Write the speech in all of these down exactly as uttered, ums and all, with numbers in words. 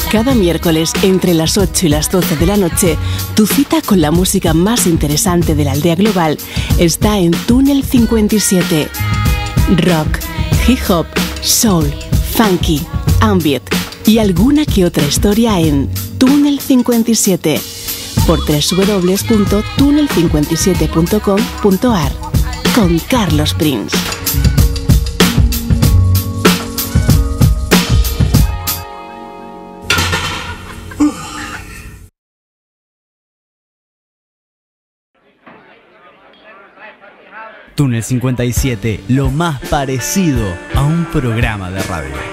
Cada miércoles, entre las ocho y las doce de la noche, tu cita con la música más interesante de la aldea global está en Túnel cincuenta y siete. Rock, hip hop, soul, funky, ambient y alguna que otra historia en Túnel cincuenta y siete por doble u doble u doble u punto túnel cincuenta y siete punto com punto a r con Carlos Prince. Túnel cincuenta y siete, lo más parecido a un programa de radio.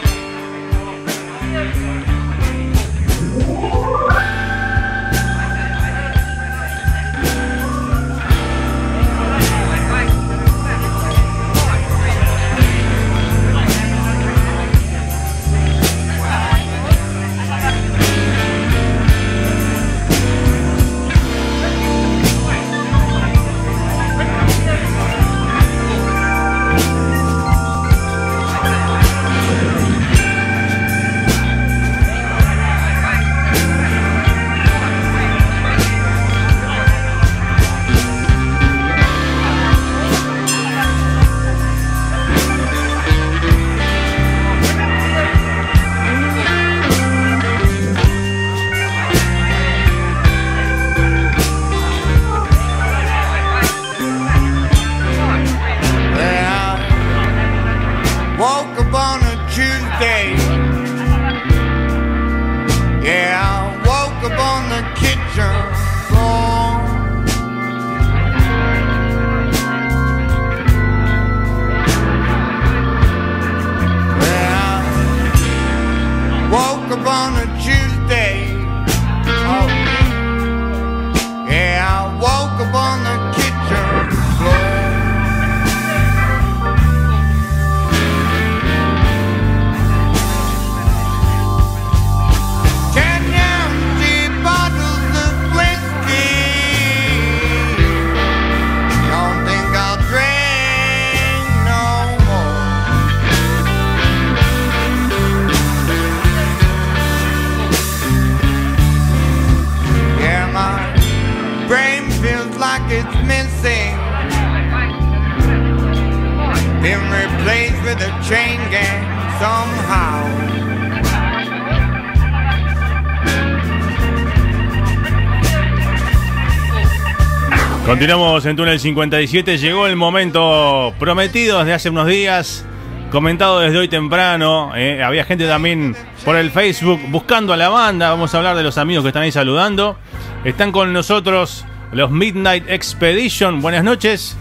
Continuamos en Túnel cincuenta y siete. Llegó el momento prometido desde hace unos días, comentado desde hoy temprano. eh, Había gente también por el Facebook buscando a la banda. Vamos a hablar de los amigos que están ahí saludando. Están con nosotros los Midnight Expedition. Buenas noches.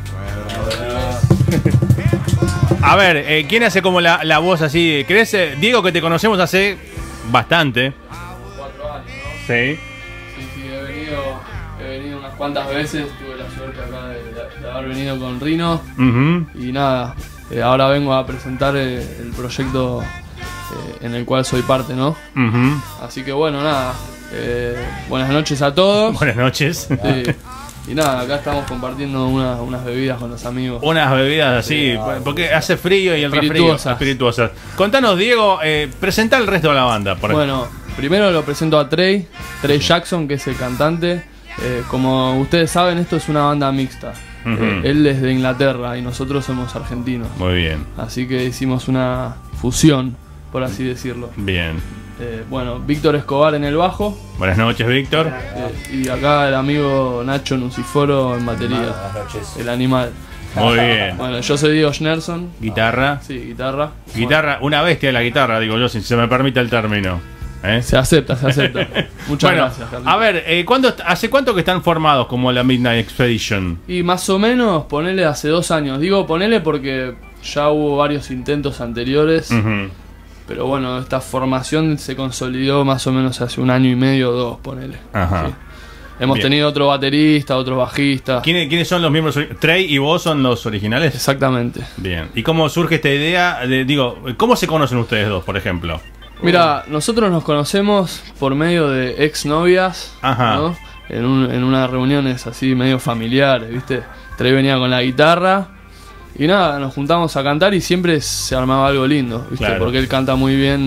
A ver, eh, ¿quién hace como la, la voz así? ¿Crees, eh, Diego, que te conocemos hace bastante? Cuatro años, ¿no? Sí. Sí, sí, he venido, he venido unas cuantas veces. Tuve la suerte acá de, de, de haber venido con Rino. Uh-huh. Y nada, eh, ahora vengo a presentar eh, el proyecto eh, en el cual soy parte, ¿no? Uh-huh. Así que bueno, nada. Eh, buenas noches a todos. Buenas noches. Sí. Y nada, acá estamos compartiendo una, unas bebidas con los amigos. Unas bebidas así, sí, porque hace frío y el espirituosas. refrío. Espirituosas. Contanos, Diego, eh, presenta el resto de la banda. Por bueno, primero lo presento a Trey, Trey Jackson, que es el cantante. Eh, como ustedes saben, esto es una banda mixta. Uh-huh. eh, él es de Inglaterra y nosotros somos argentinos. Muy bien. Así que hicimos una fusión, por así decirlo. Bien. Eh, bueno, Víctor Escobar en el bajo. Buenas noches, Víctor. Eh, y acá el amigo Nacho Nuciforo en batería. Buenas noches. El animal. Muy bien. Bueno, yo soy Diego Schnerson. Guitarra. Sí, guitarra. Guitarra, una bestia de la guitarra, digo yo, si se me permite el término. ¿Eh? Se acepta, se acepta. Muchas bueno, gracias, Carlitos. A ver, eh, ¿cuándo, ¿hace cuánto que están formados como la Midnight Expedition? Y más o menos, ponele hace dos años. Digo ponele porque ya hubo varios intentos anteriores. Uh-huh. Pero bueno, esta formación se consolidó más o menos hace un año y medio o dos, ponele. Ajá. Sí. Hemos Bien. tenido otro baterista, otro bajista. ¿Quiénes, ¿Quiénes son los miembros? ¿Trey y vos son los originales? Exactamente. Bien. ¿Y cómo surge esta idea? De, digo, ¿cómo se conocen ustedes dos, por ejemplo? Mira, nosotros nos conocemos por medio de exnovias, ¿no? En, un, en unas reuniones así medio familiares, ¿viste? Trey venía con la guitarra y nada, nos juntamos a cantar y siempre se armaba algo lindo, ¿viste? Claro. Porque él canta muy bien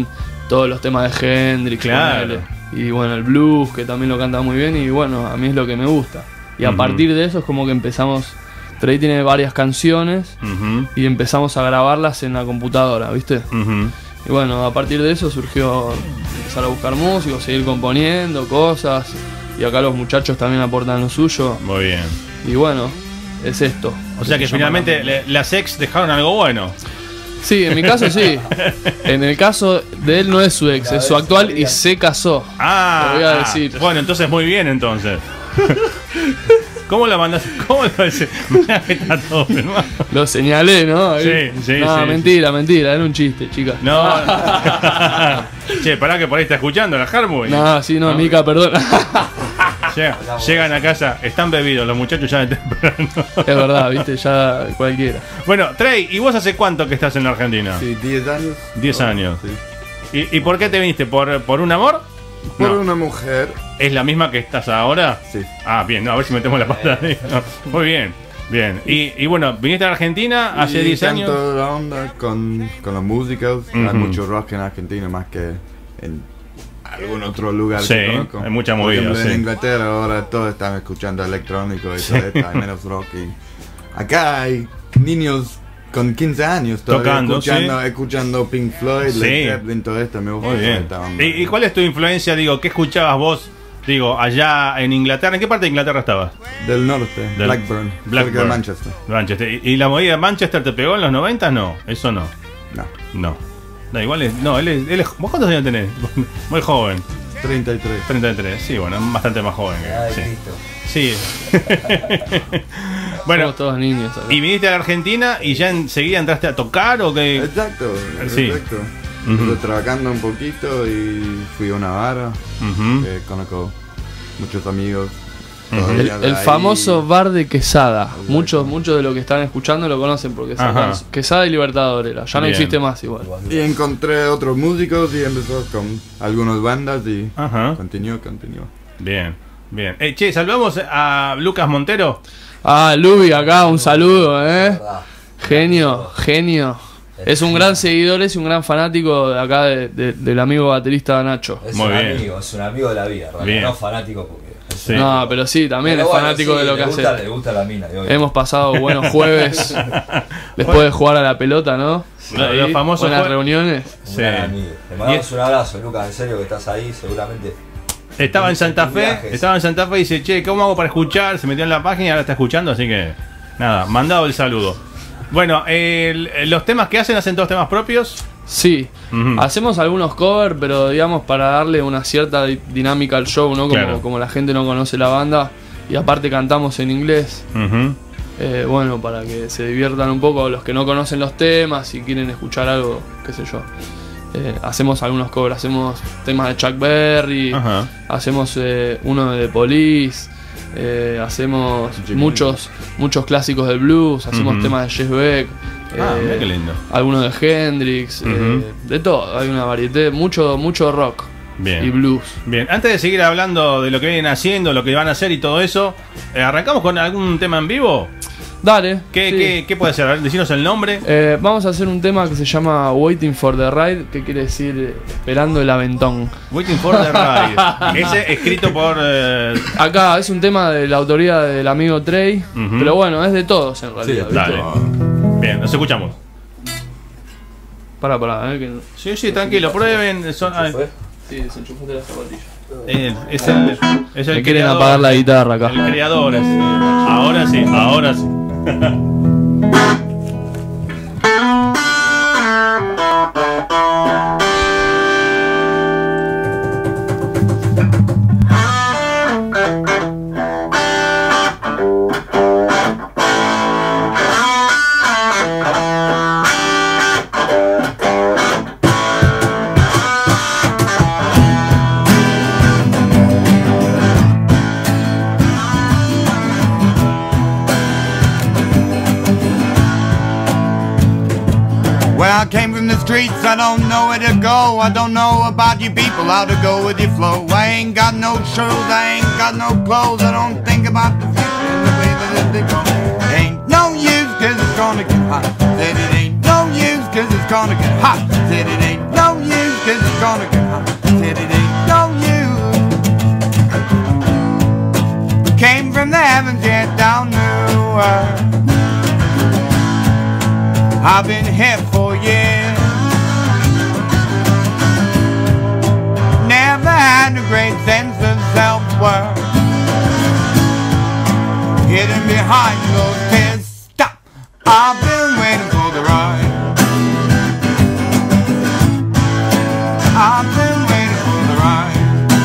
todos los temas de Hendrix, Claro. ponele. Y bueno, el blues, que también lo canta muy bien, y bueno, a mí es lo que me gusta. Y a Ujú. partir de eso es como que empezamos, Trey tiene varias canciones, Ujú, y empezamos a grabarlas en la computadora, ¿viste? ujú. Y bueno, a partir de eso surgió empezar a buscar músicos, seguir componiendo cosas, y acá los muchachos también aportan lo suyo, Muy bien. y bueno, es esto. O sea que Se llama finalmente la- le- las ex dejaron algo bueno. Sí, en mi caso sí. En el caso de él no es su ex, es su actual y se casó. Ah, Te voy a ah, decir. bueno, entonces muy bien entonces. ¿Cómo la mandaste? ¿Cómo lo dices? Mirá que está todo filmado. Lo señalé, ¿no? Ahí. Sí, sí, No, sí, mentira, mentira, era un chiste, chica. No. Che, pará que por ahí está escuchando la Harmony. No, sí, no, Mica, perdón. Llega- llegan a casa, están bebidos los muchachos ya de temprano. Es verdad, viste, ya cualquiera. Bueno, Trey, ¿y vos hace cuánto que estás en la Argentina? Sí, diez años. diez años. Sí. ¿Y, y por qué te viniste? ¿Por, por un amor? Por No. una mujer. ¿Es la misma que estás ahora? Sí. Ah, bien, no, a ver si metemos la pata ahí. No, muy bien, bien. Y, y bueno, viniste a la Argentina hace Y diez años. canto la onda con, con los músicos. Hay Ujú. mucho rock en Argentina más que en algún otro lugar. Sí, que conozco. hay mucha Por movida, ejemplo, sí. en Inglaterra ahora todos están escuchando electrónico y todo esto, hay menos rock. Y acá hay niños con quince años todavía Tocando, escuchando, sí. escuchando Pink Floyd, Sí. Led Zeppelin, todo esto. Me gusta Muy bien. esta onda. ¿Y, y cuál es tu influencia? Digo, ¿qué escuchabas vos? Digo, allá en Inglaterra. ¿En qué parte de Inglaterra estabas? Del norte, Del- Blackburn, cerca Blackburn. de Manchester. Manchester. ¿Y, y la movida de Manchester te pegó en los noventa? No, eso no. No, No. No, igual es. No, él es, él es- ¿Vos cuántos años tenés? Muy joven. treinta y tres. treinta y tres. Sí, bueno, bastante más joven que. Sí. Sí. Bueno, Somos todos niños acá. ¿y viniste a la Argentina y ya enseguida entraste a tocar o qué? Exacto, Sí. exacto. Ujú. Estuve trabajando un poquito y fui a una vara. Ujú. Eh, conozco muchos amigos. Ujú. todavía El, de el ahí. famoso bar de Quesada. Muchos, muchos de los que están escuchando lo conocen porque es acá. Ajá. Quesada y Libertador era. Ya no Bien. existe más igual. Y encontré otros músicos y empezó con algunas bandas y Ajá. continuó, continuó. Bien, bien. Eh, che, saludamos a Lucas Montero. Ah, Lubi acá, un saludo, eh. Genio, genio. Es un gran seguidor, es un gran fanático de acá de- de- del amigo baterista Nacho. Es Muy un bien. amigo, es un amigo de la vida, realmente, Bien. no fanático porque. es Sí. un No, amigo. pero sí, también Pero es bueno, fanático sí, de lo que le gusta, hace. Le gusta la mina, obvio. Hemos pasado buenos jueves después de jugar a la pelota, ¿no? Los- Ahí, los famosos buenas jue- reuniones. Un Sí. gran amigo. Te mandamos un abrazo, Lucas, en serio que estás ahí, seguramente. Estaba en Santa Fe, Viajes. estaba en Santa Fe y dice, che, ¿cómo hago para escuchar? Se metió en la página y ahora está escuchando, así que nada, mandado el saludo. Bueno, el- los temas que hacen, ¿hacen todos temas propios? Sí, Ujú. hacemos algunos covers, pero digamos para darle una cierta di- dinámica al show, ¿no? Como, Claro. como la gente no conoce la banda y aparte cantamos en inglés. Ujú. Eh, bueno, para que se diviertan un poco los que no conocen los temas y quieren escuchar algo, qué sé yo. Eh, hacemos algunos covers, hacemos temas de Chuck Berry, Ajá. hacemos eh, uno de The Police, eh, hacemos Jimmy muchos muchos clásicos del blues, hacemos Ujú. temas de Jeff Beck, Ah, eh, mira qué lindo. algunos de Hendrix, Ujú. eh, de todo, hay una variedad, mucho, mucho rock Bien. y blues. Bien, antes de seguir hablando de lo que vienen haciendo, lo que van a hacer y todo eso, eh, ¿arrancamos con algún tema en vivo? Dale. ¿Qué, sí. qué, qué puede ser? A ver, decinos el nombre. Eh, vamos a hacer un tema que se llama Waiting for the Ride, que quiere decir eh, esperando el aventón. Waiting for the Ride. Ese escrito por... eh, Acá es un tema de la autoría del amigo Trey, Ujú. pero bueno, es de todos en realidad. ¿viste? Dale. Bien, nos escuchamos. Pará, pará, eh, que no- Sí, sí, tranquilo, prueben. Son, ah, ¿Fue? Sí, desenchufaste la zapatilla. eh, es el, es el Me quieren creador. apagar la guitarra acá. El creador es. Ahora sí, ahora sí. Well, I came from the streets, I don't know where to go. I don't know about you people, how to go with your flow. I ain't got no shoes, I ain't got no clothes. I don't think about the future and the way that it goes. Ain't no use, cause it's gonna get hot. Said it ain't no use, cause it's gonna get hot. Said it ain't no use, cause it's gonna get hot. Said it ain't no use. Came from the heavens, yeah, down to earth. I've been here for years. Never had a great sense of self-worth. Hidden behind those tears. Stop! I've been waiting for the ride. I've been waiting for the ride.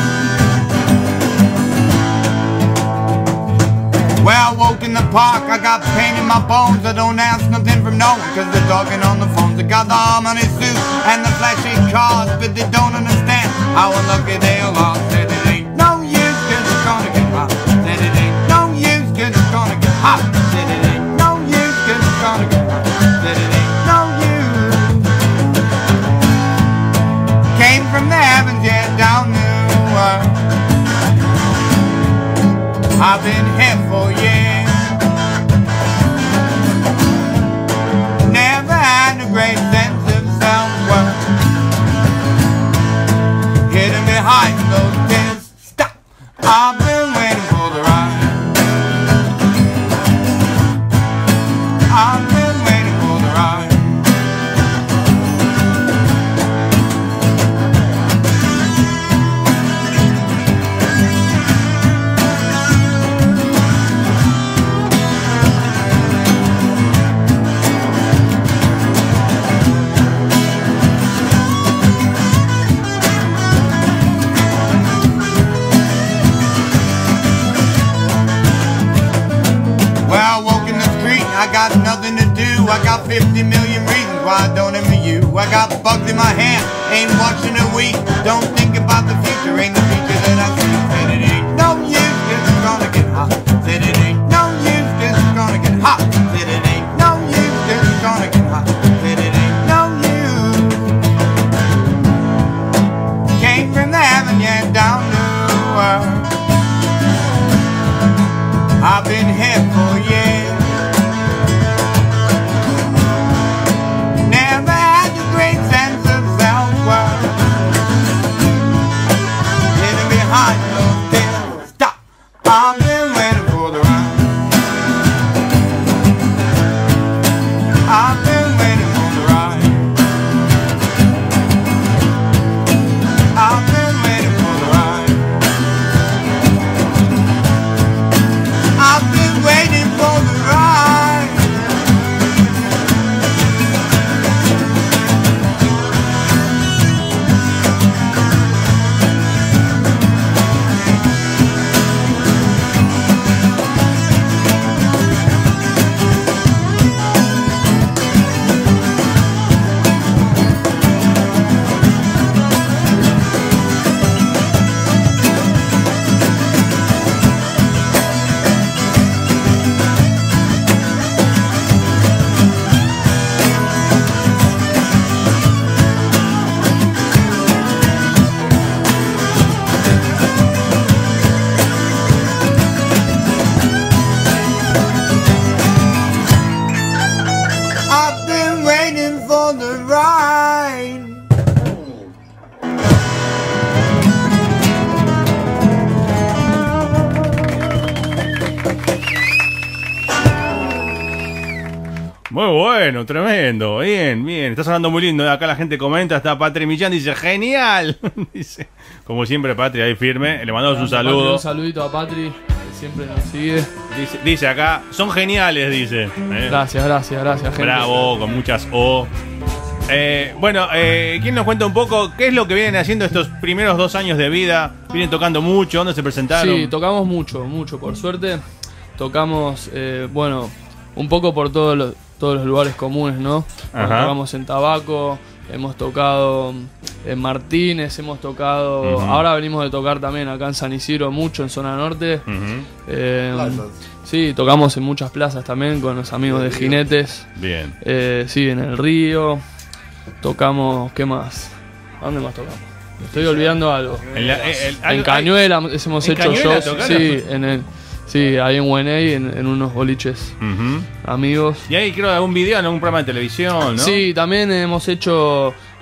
Well, I woke in the park, I got pain in my bones. I don't ask nothing from no one, cause they're talking on the phones. They got the harmony suit and the flashy cars, but they don't understand how unlucky they all are. Said it ain't no use, cause it's gonna get hot. Said it ain't no use, cause it's gonna get hot. Said it ain't no use, cause it's gonna get hot. Said it ain't no use. Came from the heavens, yeah, down to earth. I've been here for years. Never had a great sense of self-worth. Hidden behind those tears. Stop! I've been waiting for the ride. I've been waiting for the ride. I got nothing to do, I got fifty million reasons why I don't envy you. I got bugs in my hand, ain't watching a week. Don't think about the future, ain't the future that I see. Said it ain't no use, cause it's gonna get hot. Said it ain't no use, cause it's gonna get hot. Said it ain't no use, cause it's gonna get hot. Said it ain't no use. Came from the heaven, yeah, down to earth. I've been here for years. I've been waiting for the ride. I've been waiting for the ride. I've been waiting for the ride. I've been waiting for the ride. Muy bueno, tremendo. Bien, bien. Está sonando muy lindo. Acá la gente comenta. Está Patri Millán. Dice, genial. Dice, como siempre, Patri ahí firme. Le mandamos un saludo. Patri, un saludito a Patri, que siempre nos sigue. Dice, dice acá, son geniales, dice. ¿Eh? Gracias, gracias, gracias, gente. Bravo, con muchas O. Eh, bueno, eh, ¿quién nos cuenta un poco qué es lo que vienen haciendo estos primeros dos años de vida? ¿Vienen tocando mucho? ¿Dónde se presentaron? Sí, tocamos mucho, mucho. Por suerte, tocamos, eh, bueno, un poco por todos los... todos los lugares comunes, ¿no? Ajá. Tocamos en Tabaco, hemos tocado en Martínez, hemos tocado... Uh-huh. Ahora venimos de tocar también acá en San Isidro mucho, en zona norte. Uh-huh. eh, sí, tocamos en muchas plazas también con los amigos de Jinetes. Bien. Eh, sí, en el Río. Tocamos... ¿Qué más? ¿A dónde más tocamos? Me estoy olvidando algo. En, la, el, el, en Cañuela hay, hemos ¿en hecho Cañuela shows. Sí, en el... Sí, ahí en Hueney, en, en unos boliches uh-huh. amigos. Y ahí creo algún video en algún programa de televisión, ¿no? Sí, también hemos hecho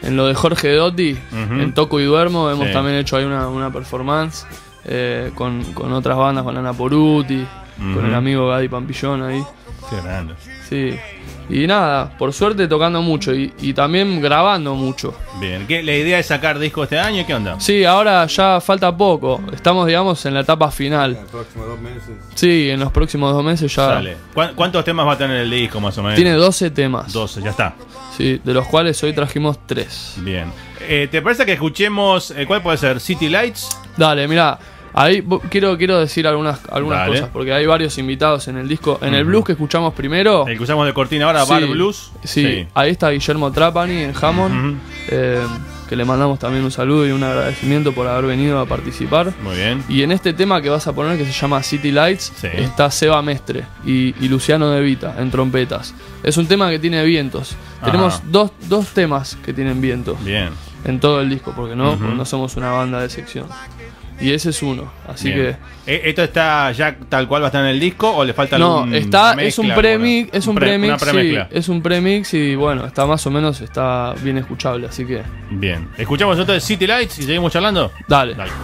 en lo de Jorge Dotti, uh-huh. en Toco y Duermo, hemos sí. también hecho ahí una, una performance eh, con, con otras bandas, con Ana Poruti, uh-huh. con el amigo Gadi Pampillón ahí. Qué grande. Sí. Y nada, por suerte tocando mucho y, y también grabando mucho. Bien, ¿qué, la idea es sacar disco este año? ¿Qué onda? Sí, ahora ya falta poco. Estamos, digamos, en la etapa final. En los próximos dos meses. Sí, en los próximos dos meses ya. Sale. ¿Cuántos temas va a tener el disco más o menos? Tiene doce temas. doce, ya está. Sí, de los cuales hoy trajimos tres. Bien. Eh, ¿Te parece que escuchemos, eh, cuál puede ser? ¿City Lights? Dale, mirá. Ahí quiero, quiero decir algunas, algunas cosas, porque hay varios invitados en el disco. En uh-huh. el blues que escuchamos primero. El que escuchamos de cortina ahora, sí, Bar Blues. Sí, sí, ahí está Guillermo Trapani en Hammond, uh-huh. eh, que le mandamos también un saludo y un agradecimiento por haber venido a participar. Muy bien. Y en este tema que vas a poner, que se llama City Lights, sí. está Seba Mestre y, y Luciano De Vita en trompetas. Es un tema que tiene vientos. Ajá. Tenemos dos, dos temas que tienen vientos. Bien. En todo el disco, porque no, uh-huh. porque no somos una banda de sección. Y ese es uno, así Bien. que... ¿Esto está ya tal cual va a estar en el disco o le falta no, algún está, mezcla, es un premix, es un, un pre, premix, sí, es un premix y bueno, está más o menos, está bien escuchable, así que... Bien, escuchamos nosotros City Lights y seguimos charlando. Dale. Dale.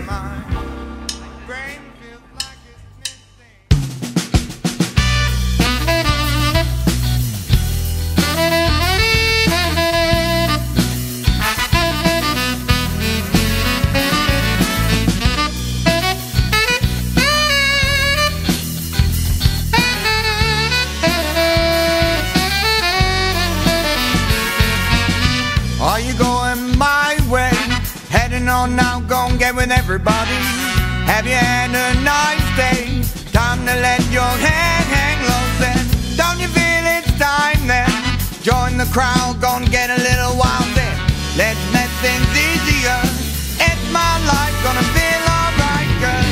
On now, gon' get with everybody. Have you had a nice day? Time to let your head hang low then. Don't you feel it's time then? Join the crowd, gon' get a little wild then. Let's make things easier. It's my life, gonna feel alright, girl.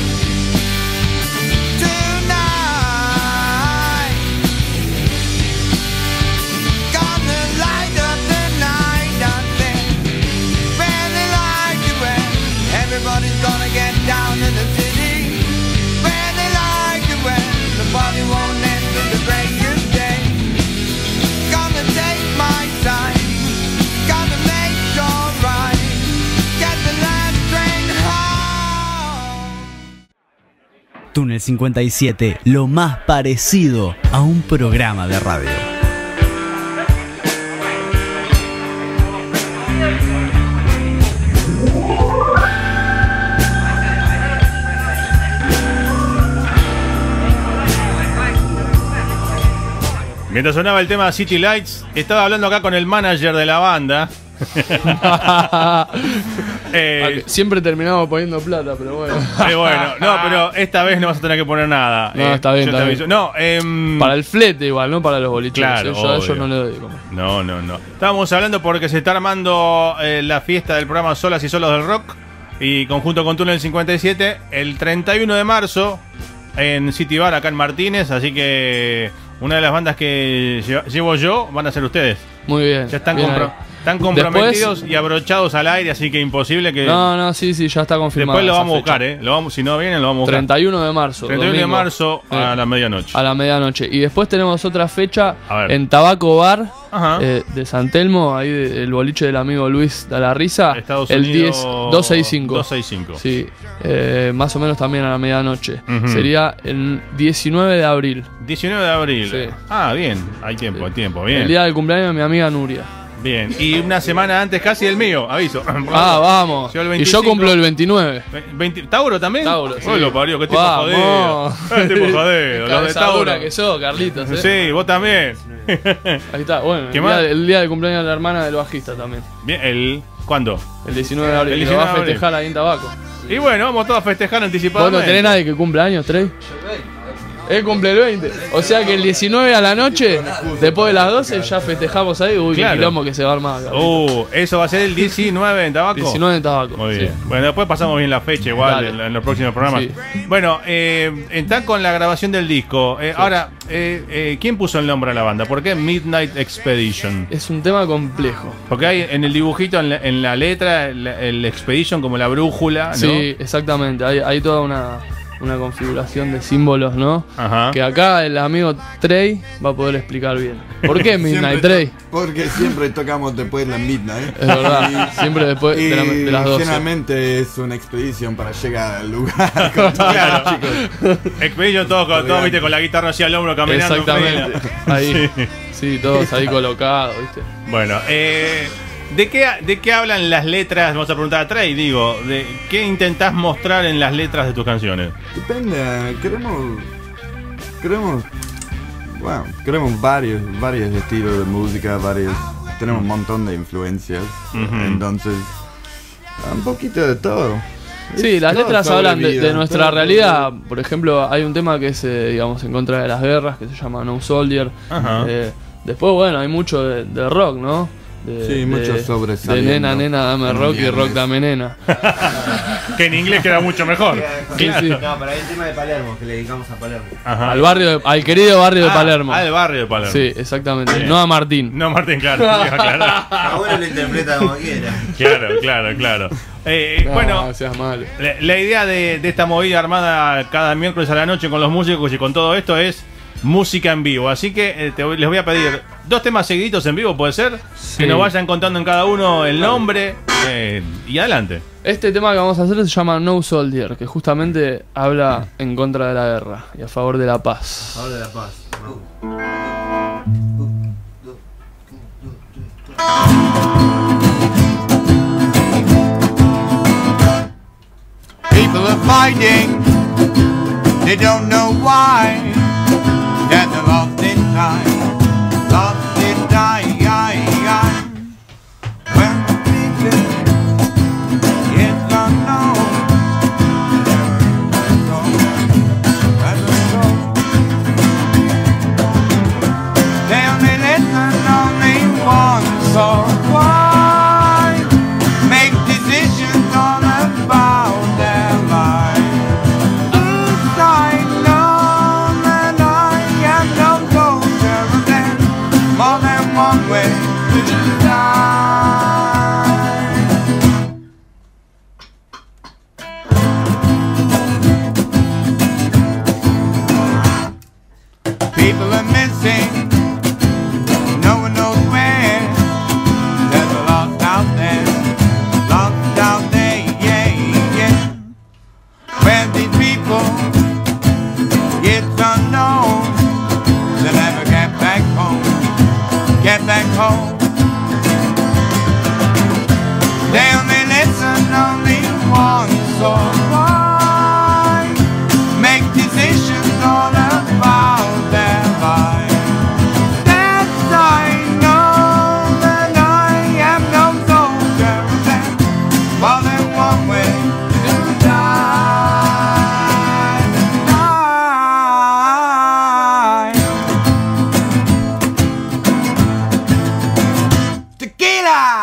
Tonight, gonna light up the night, I think. Really like you, and everybody's gonna get down in the city. Really like you, and the party won't end till the break of day. Gonna take my time, gonna make sure right. Get the last train home. Túnel cincuenta y siete, lo más parecido a un programa de radio. Mientras sonaba el tema City Lights, estaba hablando acá con el manager de la banda. eh, Siempre terminamos poniendo plata, pero bueno. Eh, bueno, no, pero esta vez no vas a tener que poner nada. No, eh, está bien, está bien. No, eh, para el flete igual, no para los bolicheros. Claro, eh, yo a ellos no le doy. Como. No, no, no. Estábamos hablando porque se está armando eh, la fiesta del programa Solas y Solos del Rock. Y conjunto con Túnel cincuenta y siete, el treinta y uno de marzo en City Bar, acá en Martínez. Así que una de las bandas que llevo yo van a ser ustedes. Muy bien. Ya están, bien compro están comprometidos Después, y abrochados al aire, así que imposible que... No, no, sí, sí, ya está confirmado. Después lo vamos a buscar, ¿eh? Lo vamos, si no vienen, lo vamos a buscar. treinta y uno de marzo. treinta y uno domingo. de marzo a eh, la medianoche. A la medianoche. Y después tenemos otra fecha en Tabaco Bar eh, de San Telmo, ahí de, el boliche del amigo Luis de la Risa. Estados el Unidos, diez, doscientos sesenta y cinco. doscientos sesenta y cinco. Sí, eh, más o menos también a la medianoche. Uh-huh. Sería el diecinueve de abril. diecinueve de abril. Sí. Ah, bien. Hay tiempo, sí. hay tiempo. Bien. El día del cumpleaños de mi amiga Nuria. Bien, y una semana antes casi el mío, aviso. Ah, vamos. Yo y yo cumplo el veintinueve. veinte, ¿Tauro también? Tauro, sí. Uy, lo parió, qué tipo jodido. Qué tipo jodido, los de Tauro. Que sos, Carlitos, ¿eh? Sí, vos también. Ahí está, bueno. ¿Qué el, más? Día, el día del cumpleaños de la hermana del bajista también. Bien, el... ¿Cuándo? El diecinueve de abril. El diecinueve lo va a festejar ahí en Tabaco. Y bueno, vamos todos a festejar anticipadamente. ¿Vos no tenés nadie que cumple años, Trey? Él cumple el veinte. O sea que el diecinueve a la noche, después de las doce, ya festejamos ahí. Uy, claro. Qué quilombo que se va a armar. Uh, eso va a ser el diecinueve en Tabaco. diecinueve en Tabaco. Muy bien. Sí. Bueno, después pasamos bien la fecha igual en, en los próximos programas. Sí. Bueno, eh, está con la grabación del disco. Eh, sí. Ahora, eh, eh, ¿quién puso el nombre a la banda? ¿Por qué Midnight Expedition? Es un tema complejo. Porque hay en el dibujito, en la, en la letra, el, el Expedition como la brújula, ¿no? Sí, exactamente. Hay, hay toda una... una configuración de símbolos, ¿no? Ajá. Que acá el amigo Trey va a poder explicar bien. ¿Por qué Midnight, Siempre- Trey? Porque siempre tocamos después de la midnight. Es verdad, siempre después de, la- de las doce. Generalmente es una expedición para llegar al lugar con todos los chicos. Expedition todos, con, todos, viste, con la guitarra hacia el hombro caminando. en Exactamente. fila. Ahí. Sí. Sí, todos ahí colocados, ¿viste? Bueno, eh, ¿de qué, ¿de qué hablan las letras? Vamos a preguntar a Trey, digo, de ¿qué intentás mostrar en las letras de tus canciones? Depende, queremos. Queremos. Bueno, queremos varios, varios estilos de música, varios. Tenemos un montón de influencias. Ujú. Entonces, un poquito de todo. Sí, Es las todo letras sobre hablan de, vida, de nuestra todo realidad. Por ejemplo, hay un tema que es, eh, digamos, en contra de las guerras, que se llama No Soldier. Ajá. Eh, después, bueno, hay mucho de, de rock, ¿no? De, Sí, mucho de, sobresaliendo. de nena, nena, dame rock y También rock, es. dame nena. Que en inglés queda mucho mejor. Sí, sí. No, pero hay el tema de Palermo, que le dedicamos a Palermo. Ajá. Al barrio, de- al querido barrio de Ah, Palermo. Al barrio de Palermo. Sí, exactamente. Bien. No a Martín. No, Martín, claro. claro, Abuelo lo interpreta como quiera. claro, claro. claro. Eh, No, bueno, seas malo. la, la idea de, de esta movida armada cada miércoles a la noche con los músicos y con todo esto es música en vivo. Así que eh, te voy- les voy a pedir dos temas seguiditos en vivo, ¿puede ser? Sí. Que nos vayan contando en cada uno el nombre eh, y adelante. Este tema que vamos a hacer se llama No Soldier, que justamente habla en contra de la guerra y a favor de la paz. Ahora de la paz. People are fighting, they don't know why. That they're lost in time, lost in time. When the future is unknown, as a soul, they only listen only once or twice. Make decisions all about their life. Yes, I know that I am no soldier, but there's more than one way to die. People are missing, no one knows where. There's a lost out there, lost out there, yeah, yeah. Where these people, it's unknown. They never get back home, get back home. They only listen only once or twice. Make decisions all about their life. That's I know that I am no soldier. There's more than one way to die. Tequila!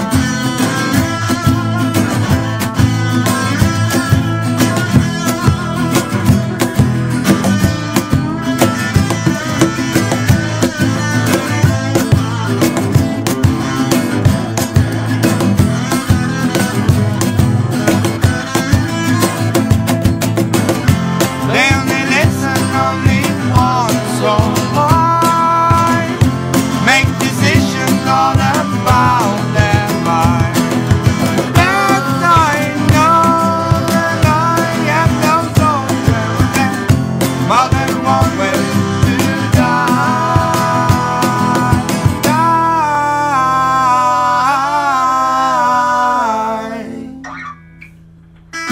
They only listen only once or twice. Make decisions all about their life. Yes, I know that I am no soldier. There's more than one way to die.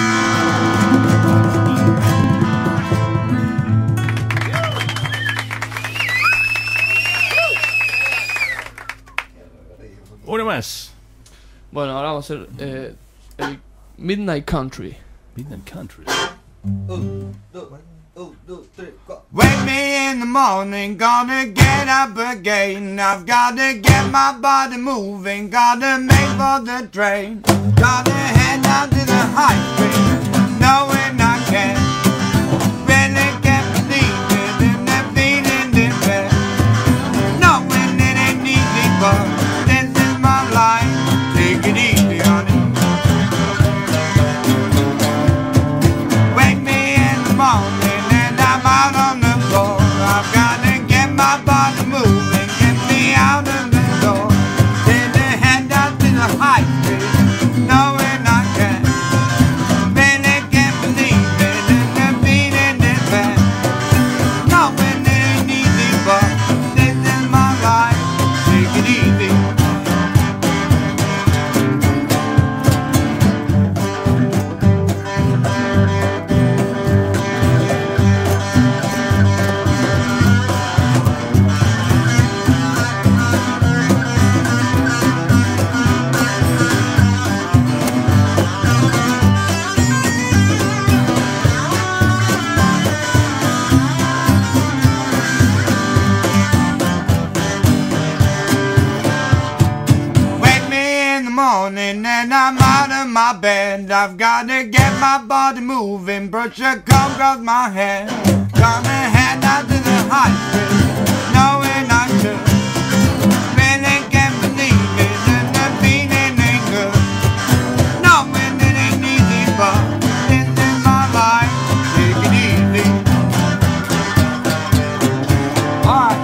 Uno más. Bueno, ahora vamos a hacer eh, el Midnight Country. Midnight Country. Un, dos, un, dos, tres, cuatro. Wake me in the morning, gonna get up again. I've gotta get my body moving, gotta make for the train. Gotta head down to the high street, knowing I can. Really can't believe it, in that feeling this bad. Knowing it ain't easy, but this is my life. Take it easy, honey. Wake me in the morning and I'm out of my bed. I've got to get my body moving, brush a comb across my head. Gonna head out to the hospital, knowing I should. Really can't believe it, and the feeling ain't good. Knowing it ain't easy, but this is my life. Take it easy. Alright.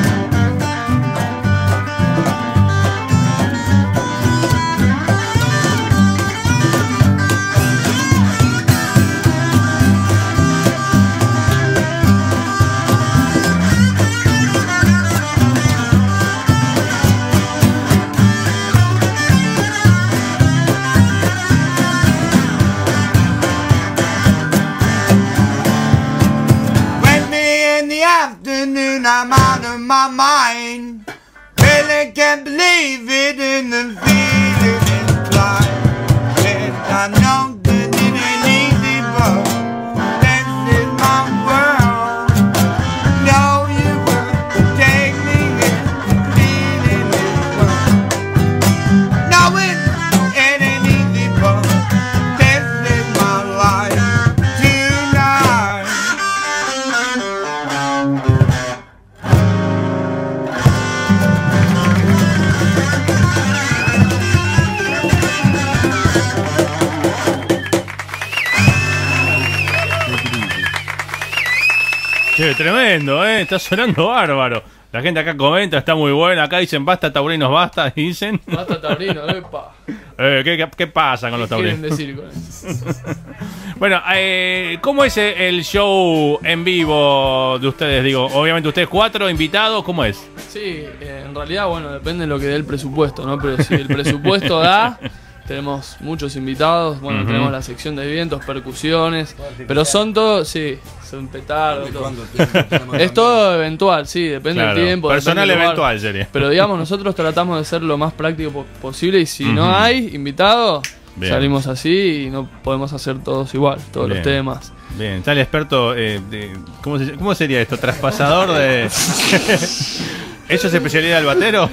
Afternoon, I'm out of my mind. Really can't believe it in the feeling inside. Yes, I know that it ain't easy, but this is my world. Know you will take me in, feeling this world. Knowing it ain't easy, but this is my life tonight. Che, tremendo, ¿eh? Está sonando bárbaro. La gente acá comenta, está muy buena. Acá dicen, basta taurinos, basta, dicen. Basta taurino, epa. Eh, ¿qué, qué, ¿Qué pasa con los ¿Qué taurinos? quieren decir con eso? Bueno, eh, ¿cómo es el show en vivo de ustedes? Digo, obviamente ustedes cuatro invitados, ¿cómo es? Sí, eh, en realidad, bueno, depende de lo que dé el presupuesto, ¿no? Pero si el presupuesto da, tenemos muchos invitados. Bueno, Ujú. tenemos la sección de vientos, percusiones, pero son todos, sí, son petardos, todo. Es todo eventual, sí, depende Claro, del tiempo. personal depende del lugar. eventual sería. Pero digamos, nosotros tratamos de ser lo más práctico po- posible y si Ujú. no hay invitados, Bien. salimos así y no podemos hacer todos igual, todos Bien. los temas. Bien, está el experto, eh, de, ¿cómo, se- ¿cómo sería esto? ¿Traspasador de...? ¿Eso es especialidad del batero?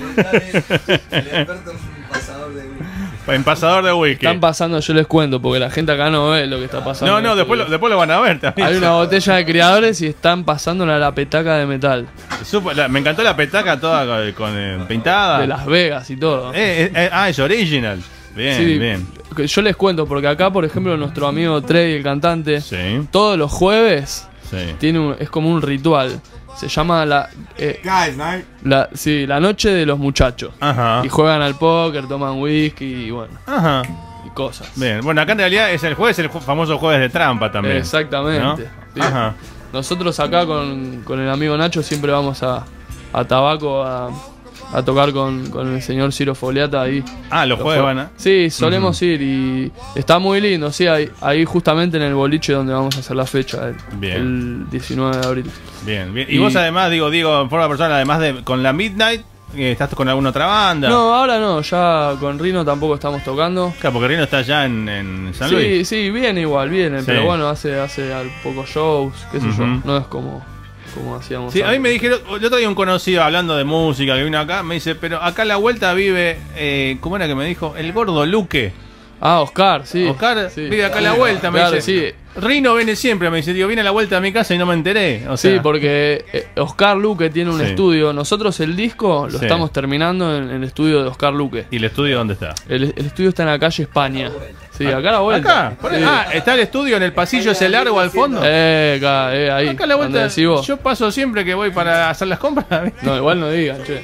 El experto es un pasador de En pasador de whisky. Están pasando, yo les cuento, porque la gente acá no ve lo que está pasando. No, en no, el después lo, estudio. después lo van a ver también. Hay una botella de criadores y están pasándola a la petaca de metal. Supo- la- me encantó la petaca toda con, con, eh, pintada. De Las Vegas y todo. Eh, eh, eh, ah, es original. Bien, Sí, bien. que yo les cuento, porque acá, por ejemplo, nuestro amigo Trey, el cantante, Sí, todos los jueves sí. tiene un- es como un ritual. Se llama la, eh, Guys, night. la, sí, la noche de los muchachos. Ajá. Y juegan al póker, toman whisky y bueno, Ajá. y cosas. Bien. Bueno, acá en realidad es el jueves, el ju- famoso jueves de trampa también. Exactamente. ¿no? Sí. Ajá. Nosotros acá con, con el amigo Nacho siempre vamos a, a Tabaco a, a tocar con, con el señor Ciro Foliata ahí. Ah, los jueves van a... Sí, solemos ir y está muy lindo, sí, ahí, ahí justamente en el boliche donde vamos a hacer la fecha, el, Bien. el diecinueve de abril. Bien, bien. Y, Y- vos además, digo, digo, en forma personal, además de con la Midnight, eh, ¿estás con alguna otra banda? No, ahora no, ya con Rino tampoco estamos tocando. Claro, porque Rino está allá en, en San Sí, Luis. sí, viene igual, viene, Sí. pero bueno, hace, hace al pocos shows, qué sé yo, Ujú. no es como, como hacíamos Sí, a mí antes. me dijeron, el otro día un conocido hablando de música que vino acá, me dice, pero acá a la vuelta vive, eh, ¿cómo era que me dijo? El gordo Luque. Ah, Oscar, sí. Oscar sí. vive acá a la vuelta, me Claro, dice. sí. Rino viene siempre, me dice, digo, viene a la vuelta a mi casa y no me enteré. O Sí, sea, porque eh, Oscar Luque tiene un Sí. estudio. Nosotros el disco lo Sí. estamos terminando en, en el estudio de Oscar Luque. ¿Y el estudio dónde está? El, el estudio está en la calle España. Sí, acá a la vuelta. Acá. Por- Sí. Ah, está el estudio en el pasillo ese largo al fondo. Eh, acá, eh, ahí. Acá a la donde vuelta. decís vos. Yo paso siempre que voy para hacer las compras. ¿viste? No, igual no digan, che.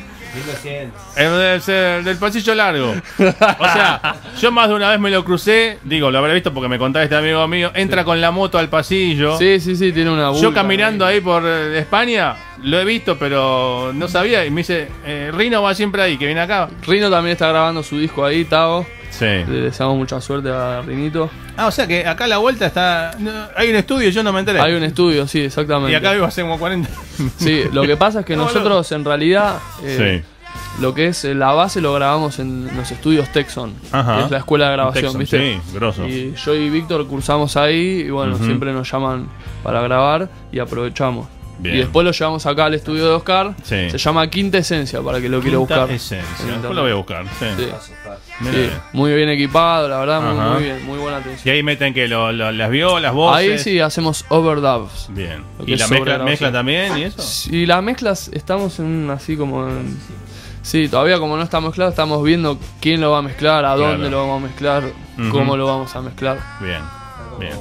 El del, el del pasillo largo. O sea, yo más de una vez me lo crucé. Digo, lo habré visto porque me contaba este amigo mío. Entra con la moto al pasillo. Sí, sí, sí, tiene una Yo vulca caminando ahí por eh, España, lo he visto, pero no sabía. Y me dice, eh, Rino va siempre ahí, que viene acá. Rino también está grabando su disco ahí, Tavo. Sí. Le deseamos mucha suerte a Rinito. Ah, o sea que acá a la vuelta está. no, hay un estudio y yo no me enteré. Hay un estudio, sí, exactamente. Y acá vivo hace como cuarenta. Sí, lo que pasa es que No, nosotros en realidad eh, Sí. lo que es eh, la base lo grabamos en los estudios Texon, Ajá. que es la escuela de grabación, Texon, ¿viste? sí, grosso. Y yo y Víctor cursamos ahí y bueno, Ujú. siempre nos llaman para grabar y aprovechamos. Bien. Y después lo llevamos acá al estudio de Oscar. Sí. Se llama Quinta Esencia, para que lo quiera Quinta buscar. Esencia. Después lo voy a buscar. Sí. Sí. Mirá. Sí, muy bien equipado, la verdad, muy, Ajá. muy bien, muy buena atención. Y ahí meten que lo, lo- las violas, voces. Ahí sí hacemos overdubs. Bien. Lo que ¿Y es la mezcla, sobregrabación. mezcla también y eso? Y las mezclas estamos en un así como en, sí, todavía como no está mezclado, estamos viendo quién lo va a mezclar, a dónde Claro. lo vamos a mezclar, Ujú. cómo lo vamos a mezclar. Bien. Bien.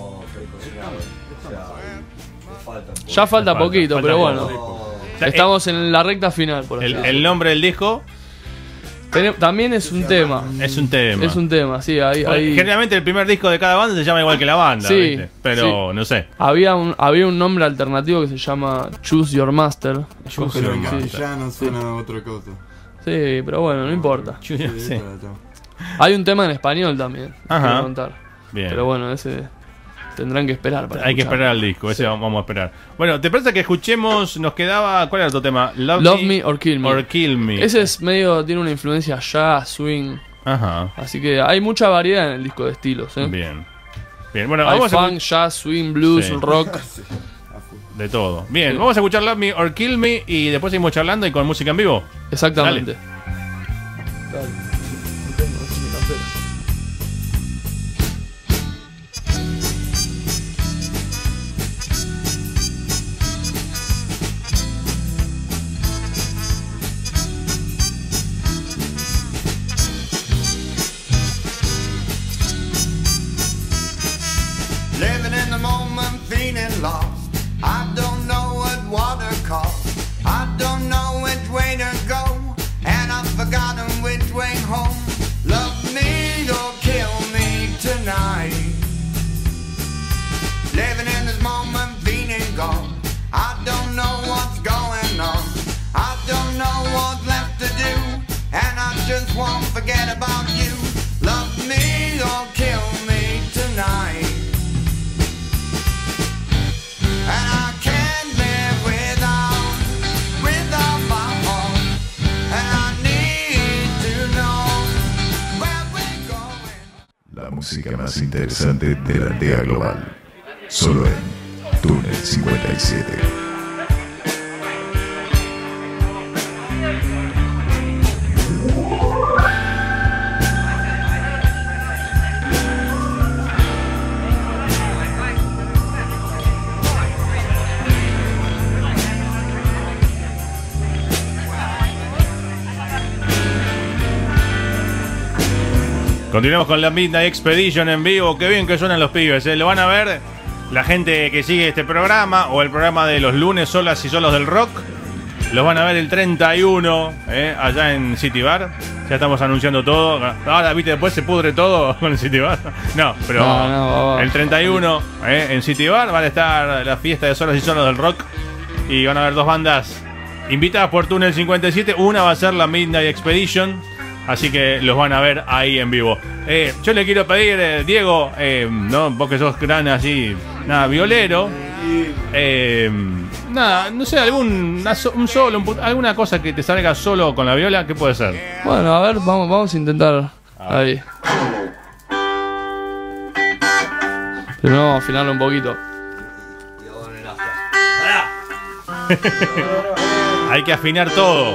Ya falta Falta, poquito, falta pero poco. bueno. O sea, Estamos en la recta final, por así el, decirlo. el nombre del disco Tene- También es un tema. es un tema. Es un tema, sí. Ahí, Bueno, ahí- Generalmente el primer disco de cada banda se llama igual que la banda, Sí, ¿viste? Pero no sé. Había un, había un nombre alternativo que se llama Choose Your Master. Choose Pero- Your sí. Master. Ya no suena a otra cosa. Sí, pero bueno, no importa. Sí. Sí. Hay un tema en español también. Ajá. Quiero contar. Bien. Pero bueno, ese tendrán que esperar para Hay que escuchar. esperar al disco, ese vamos a esperar. Bueno, ¿te parece que escuchemos? Nos quedaba. ¿Cuál era tu tema? Love Me or Kill Me. Or Kill Me. Ese es medio, tiene una influencia jazz, swing. Ajá. Así que hay mucha variedad en el disco de estilos. ¿eh? Bien. Bien, bueno, Hay vamos a funk, jazz, swing, blues, Sí. rock. de todo. Bien, Sí. vamos a escuchar Love Me or Kill Me y después seguimos charlando y con música en vivo. Exactamente. Dale. Living in the moment, feeling lost. I don't know what water costs. I don't know which way to go, and I've forgotten which way home. Love me or kill me tonight. Living in this moment, feeling gone. I don't know what's going on. I don't know what's left to do, and I just won't forget about you. Love me or kill me tonight. And I can't live without, without my home. And I need to know where we're going. La música más interesante de la aldea global. Solo en Túnel cincuenta y siete. Continuamos con la Midnight Expedition en vivo. Qué bien que suenan los pibes, ¿eh? Lo van a ver la gente que sigue este programa o el programa de los lunes solas y solos del rock. Los van a ver el treinta y uno, ¿eh? Allá en City Bar. Ya estamos anunciando todo. Ahora, viste, después se pudre todo con el City Bar. No, pero No, no, va, va. el treinta y uno, ¿eh? En City Bar van a estar la fiesta de solas y solos del rock. Y van a haber dos bandas invitadas por Túnel cincuenta y siete. Una va a ser la Midnight Expedition. Así que los van a ver ahí en vivo. Eh, yo le quiero pedir, eh, Diego, eh, ¿no? Vos que sos gran así, nada, violero. Eh, nada, no sé, algún una so- un solo, un pu- alguna cosa que te salga solo con la viola, ¿qué puede ser? Bueno, a ver, vamos, vamos a intentar. Ahí. Primero vamos a afinarlo un poquito. Hay que afinar todo.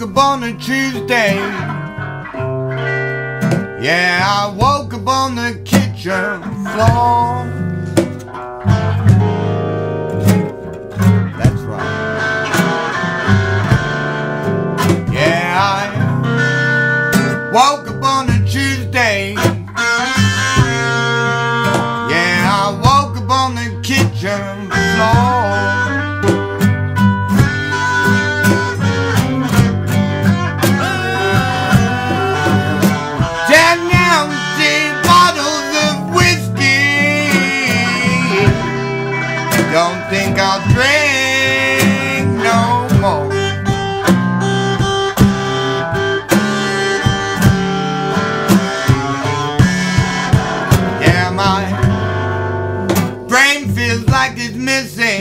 up on a Tuesday. Yeah, I woke up on the kitchen floor. That's right. Yeah, I woke up on a Tuesday. Yeah, I woke up on the kitchen floor. Don't think I'll drink no more. Yeah, my brain feels like it's missing.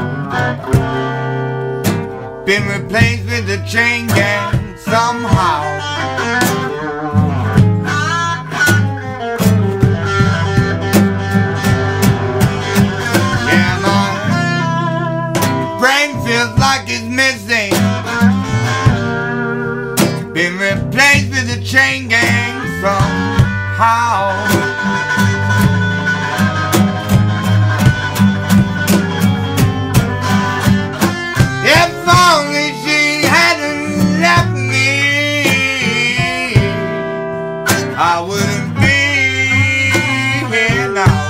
Been replaced with a chain gang somehow. Like it's missing. Been replaced with a chain gang somehow. If only she hadn't left me, I wouldn't be here now.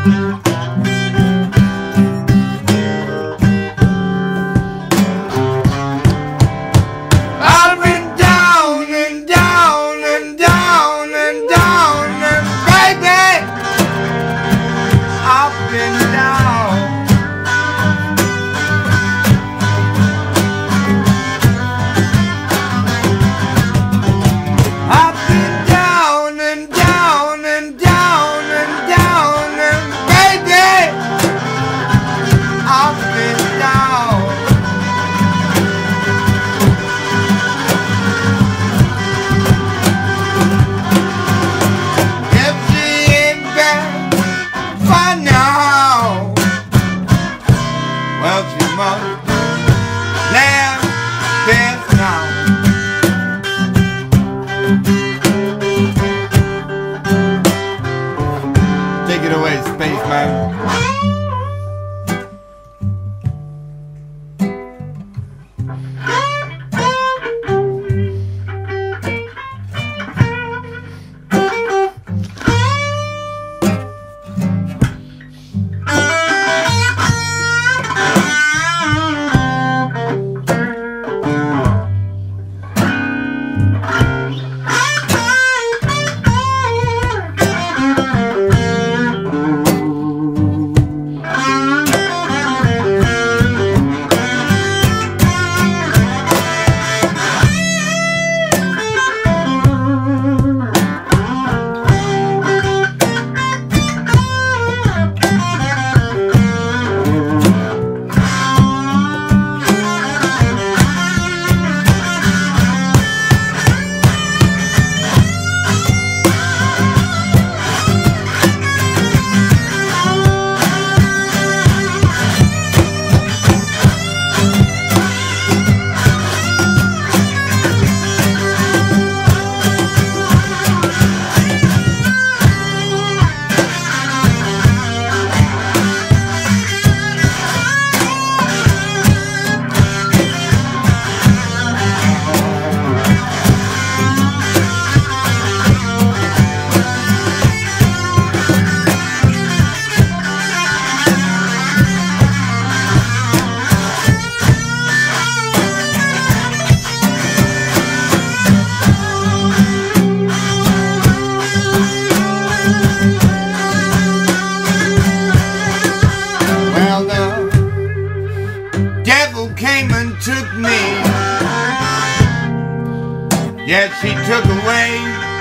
Yet she took away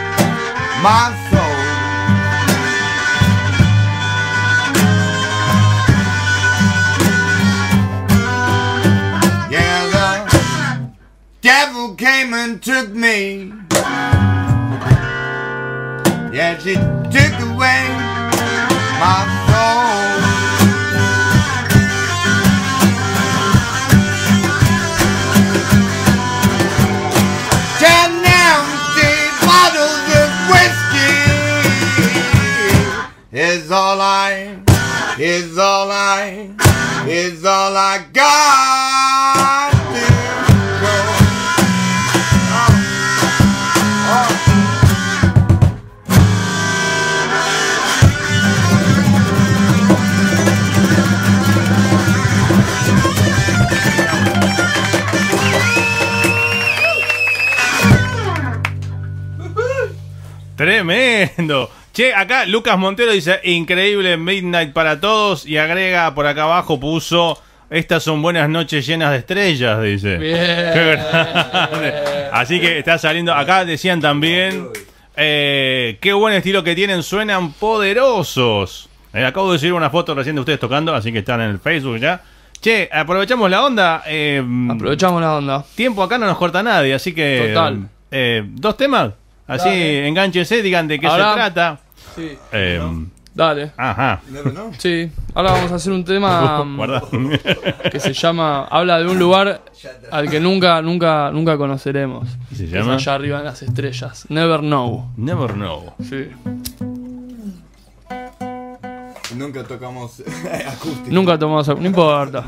my soul. Yeah, the devil came and took me. Yeah, she took away my soul. is all I, is all I, is all I got to show. Oh, oh. Tremendo. Che, acá Lucas Montero dice, increíble Midnight para todos. Y agrega, por acá abajo puso, estas son buenas noches llenas de estrellas, dice. Bien. Así que está saliendo. Acá decían también, eh, qué buen estilo que tienen, suenan poderosos. Eh, acabo de subir una foto recién de ustedes tocando, así que están en el Facebook ya. Che, aprovechamos la onda. Eh, Aprovechamos la onda. Tiempo acá no nos corta nadie, así que... Total. Eh, ¿Dos temas? Así, Dale. Engánchese, digan de qué Ahora, se trata. Sí. Eh, Dale. Ajá. Sí. Ahora vamos a hacer un tema Guarda. que se llama, habla de un lugar al que nunca, nunca, nunca conoceremos. ¿Se Es llama? allá arriba en las estrellas. Never Know. Never Know. Sí. Nunca tocamos acústico. Nunca tomamos, no importa.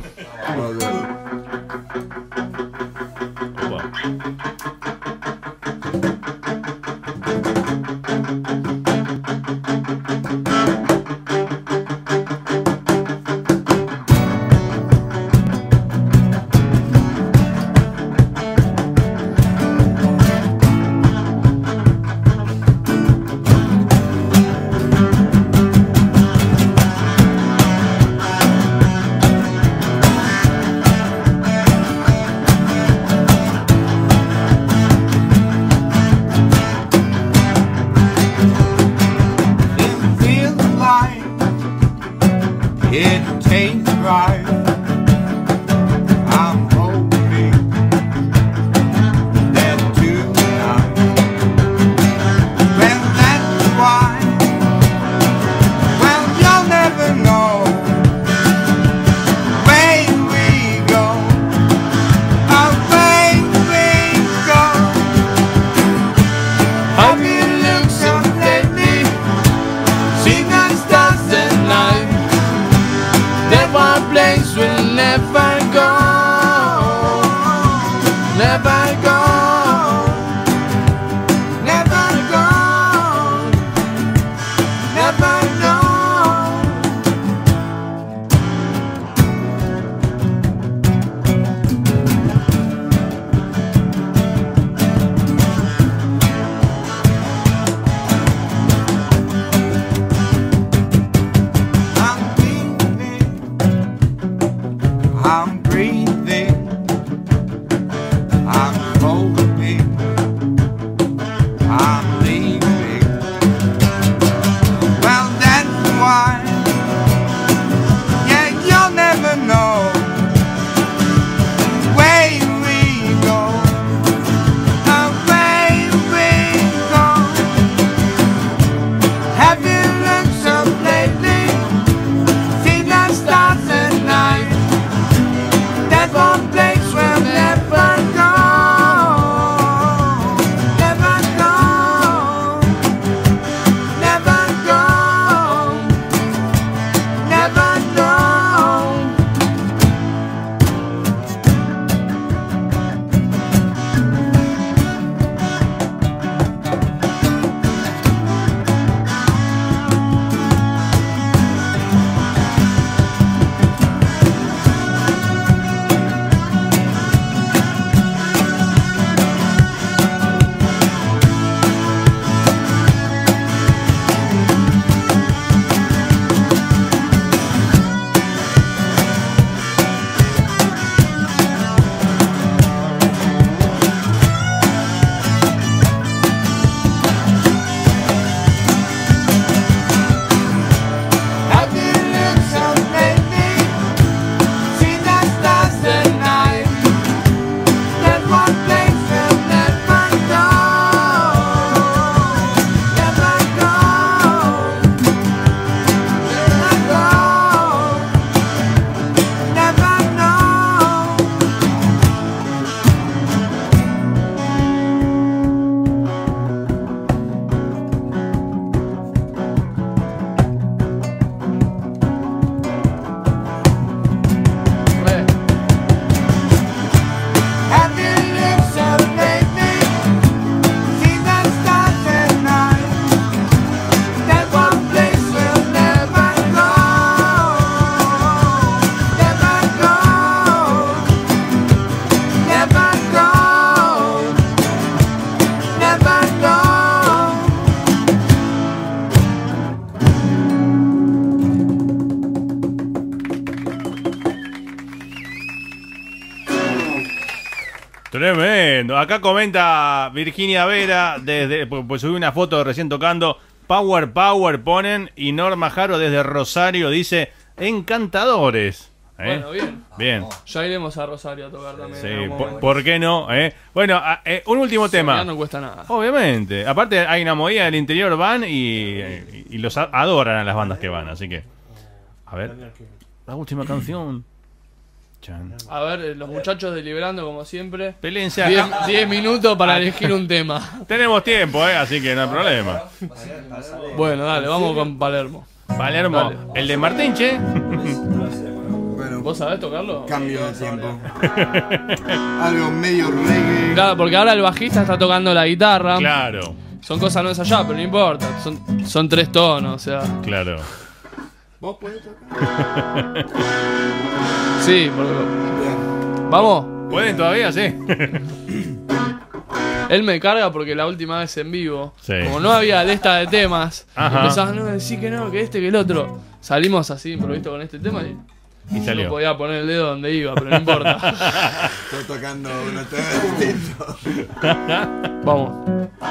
Playing tremendo. Acá comenta Virginia Vera, desde, pues subí una foto recién tocando. Power, power ponen. Y Norma Jaro desde Rosario dice: encantadores. ¿Eh? Bueno, bien. Bien. Ya iremos a Rosario a tocar también. Sí, por, ¿por qué no? ¿Eh? Bueno, eh, un último sí, tema. Ya no cuesta nada. Obviamente. Aparte hay una movida del interior, van y, y los adoran a las bandas que van. Así que, a ver, la última canción. Chan. A ver, los muchachos deliberando como siempre. Pelense diez minutos para elegir un tema. Tenemos tiempo, ¿eh? Así que no hay problema. Bueno, dale, vamos con Palermo. Palermo, dale. El de Martín, che. Bueno, ¿vos sabés tocarlo? Cambio de tiempo. Algo medio reggae. Claro, porque ahora el bajista está tocando la guitarra. Claro. Son cosas no ensayadas, pero no importa. Son, son tres tonos, o sea. Claro. ¿Vos podés tocar? Sí, porque... Bien. ¿Vamos? ¿Pueden todavía? Sí. Él me carga porque la última vez en vivo, sí. como no había lista de temas, ajá, empezaban a decir que no, que este, que el otro. Salimos así improvisto con este tema y, y salió. No podía poner el dedo donde iba, pero no importa. Estoy tocando un tema distinto. Vamos.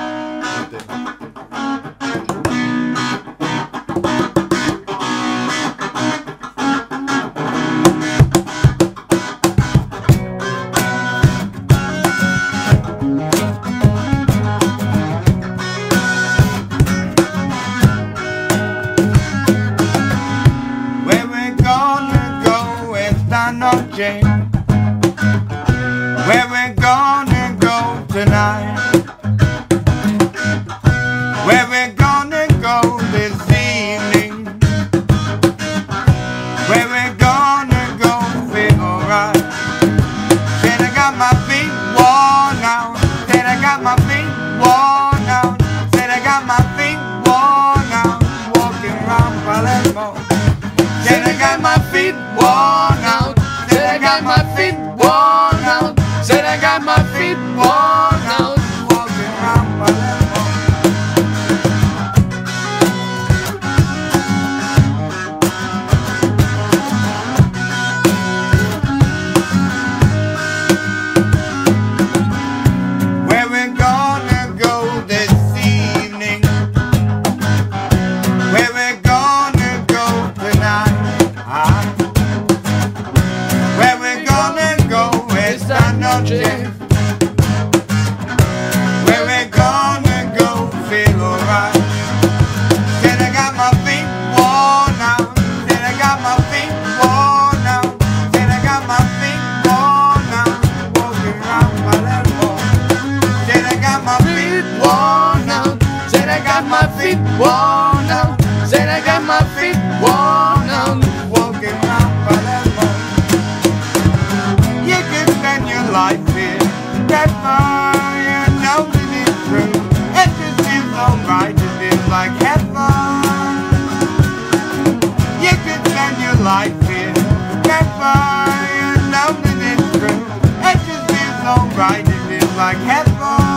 Where we're gonna go tonight? Where we're gonna go this evening? Where we're gonna go feel alright? Said I got my feet worn out. Said I got my feet worn out. Said I got my feet worn out. Walking around Palermo. Said I got my feet worn out. Said I got my feet worn out. Said I got my feet worn out. Walking around Palermo. Where we're gonna go this evening? Where we're gonna go tonight? Ah. Where we're gonna go esta noche? Where we're gonna go feel alright? Said I got my feet worn out. Said I got my feet worn out. Said I got my feet worn out. Walking around Palermo. Said I got my feet worn out. Said I got my feet worn out. Said I got my feet worn out. Walking around Palermo. You can spend your life here. That's why you know that it's true. It just feels alright. It feels like heaven. You can spend your life here. That's why you know that it's true. It just feels alright. It feels like heaven.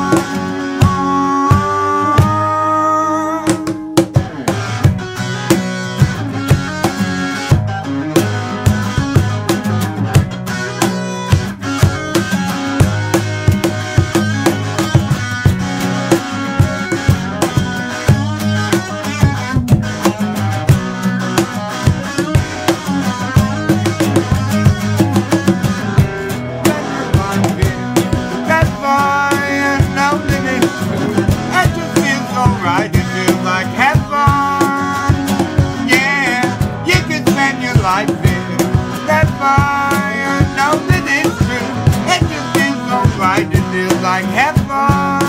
That's why you know that it's true. It just feels alright. It feels like heaven. Yeah, you can spend your life here. That's why you know that it's true. It just feels alright. It feels like heaven.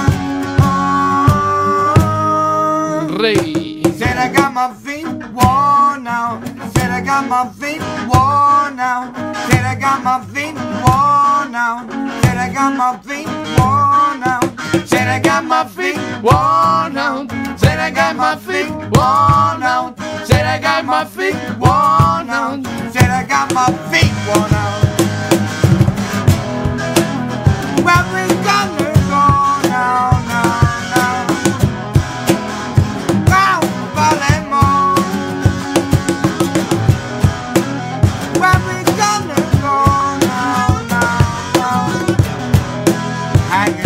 Rey. Said I got my feet worn out. Said I got my feet worn out. Said I got my feet worn out. Said I got my feet worn out. Said I got my feet worn out. Said I got my feet worn out. Said I got my feet worn out. Said I got my feet worn out. Where we gonna go now, now, now? Round Palermo. Where we gonna go now, now, now? Hanging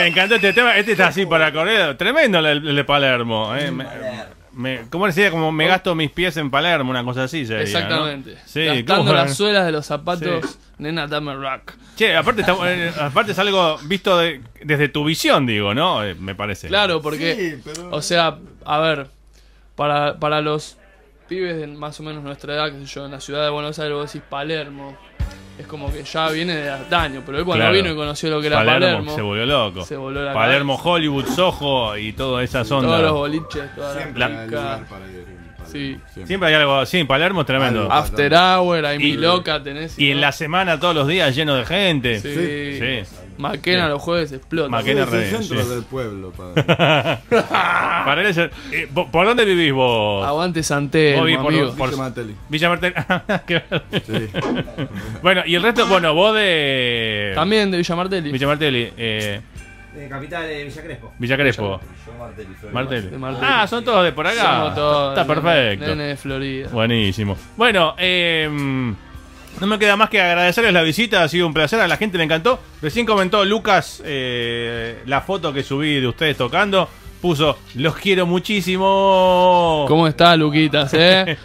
me encantó este tema. Este está así para correr. Tremendo el, el de Palermo. Eh. Me, me, ¿Cómo decía? Como me gasto mis pies en Palermo, una cosa así sería, exactamente. ¿no? Sí, gastando ¿cómo? las suelas de los zapatos, Sí. nena, dame rock. Che, aparte, está, eh, aparte es algo visto de, desde tu visión, digo, ¿no? Eh, me parece. Claro, porque, Sí, pero- o sea, a ver, para, para los pibes de más o menos nuestra edad, que sé yo, en la ciudad de Buenos Aires, vos decís Palermo, es como que ya viene de antaño, pero él cuando Claro. vino y conoció lo que era Palermo, Palermo, se volvió loco. se voló la Palermo, cabeza. Hollywood, Soho y todas esas ondas. Todos los boliches, toda la Siempre hay pica. lugar para ir en Palermo. Sí. Siempre hay algo. Sí, Palermo es tremendo. Algo. After Hour, ahí mi Y- loca tenés. Y en ¿no? la semana, todos los días, lleno de gente. Sí. Sí. Maquena Sí. los jueves explota. Maquena. Es el Re- centro sí. del pueblo, padre. Para él es el- eh, ¿por- ¿Por dónde vivís vos? Aguante Santel, Vos vivís por- amigo. por- Villa Martelli. Villa Martel. Claro. Sí. Bueno, y el resto, bueno, vos de. También de Villa Martelli. Villa Martelli. Eh, De capital de Villa Crespo. Villa Crespo. Yo Martelli, Florida. Martelli. De Martelli. Ah, son todos de por acá. Somos todos Está nene- perfecto. Nene de Florida. Buenísimo. Bueno, eh, no me queda más que agradecerles la visita, ha sido un placer, a la gente le encantó. Recién comentó Lucas eh, la foto que subí de ustedes tocando, puso, los quiero muchísimo. ¿Cómo está, Luquitas, eh?